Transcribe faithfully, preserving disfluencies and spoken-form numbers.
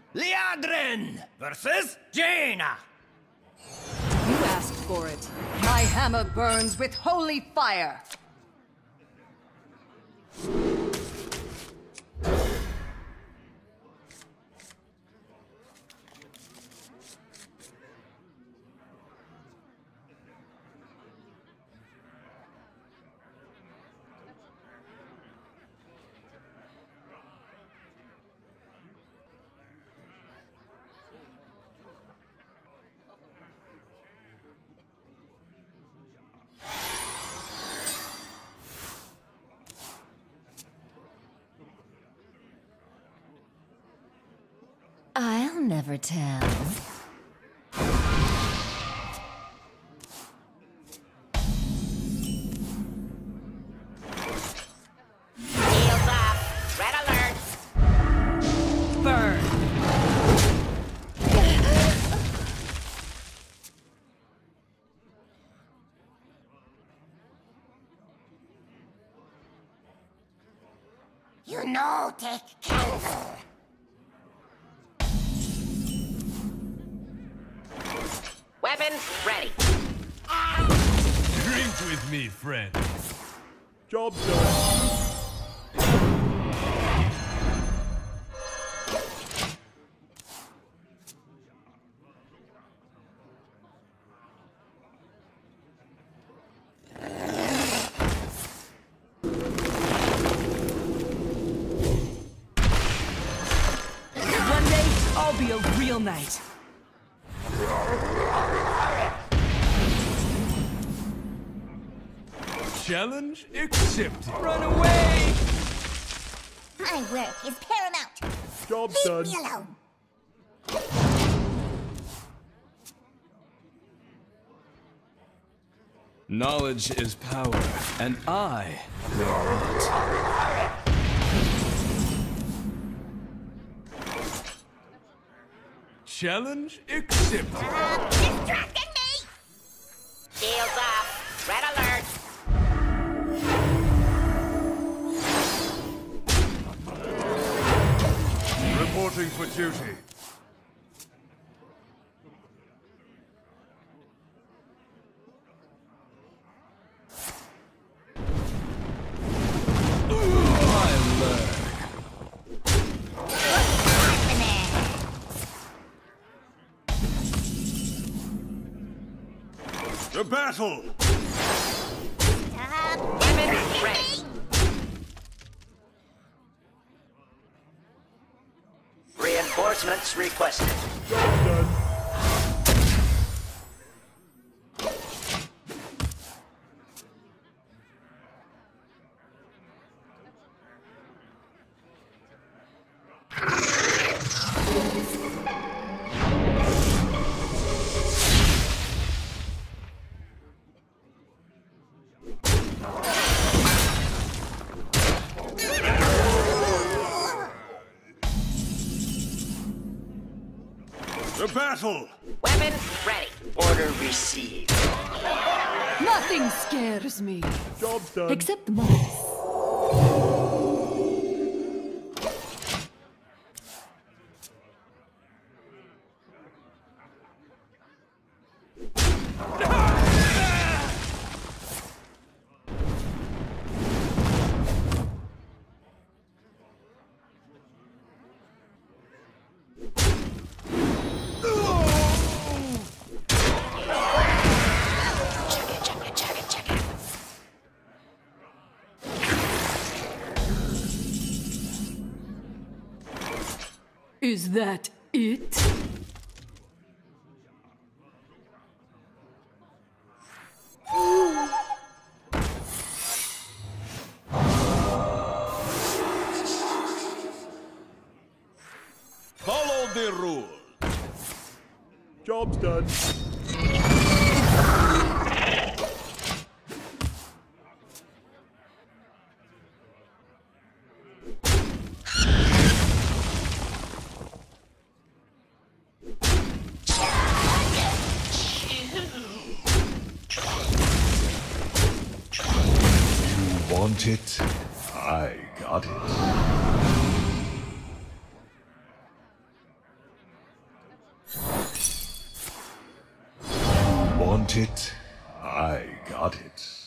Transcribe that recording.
Liadrin versus Jaina. You asked for it. My hammer burns with holy fire. I'll never tell. Shields up. Red alert. Burn. You know, take candle. Weapons ready. Drink with me, friend. Job done. One day, I'll be a real knight. Challenge accepted. Run away! My work is paramount. Job Leave done. me alone. Knowledge is power, and I know it. Challenge accepted. Stop distracting me! Shields up. Red alert. Reporting for duty. The battle! Stop. Weapons ready. Reinforcements requested. Job done. The battle! Weapons ready. Order received. Nothing scares me. Job done. Except mice. Is that it? Follow the rule. Job's done. Want it? I got it. want it? I got it.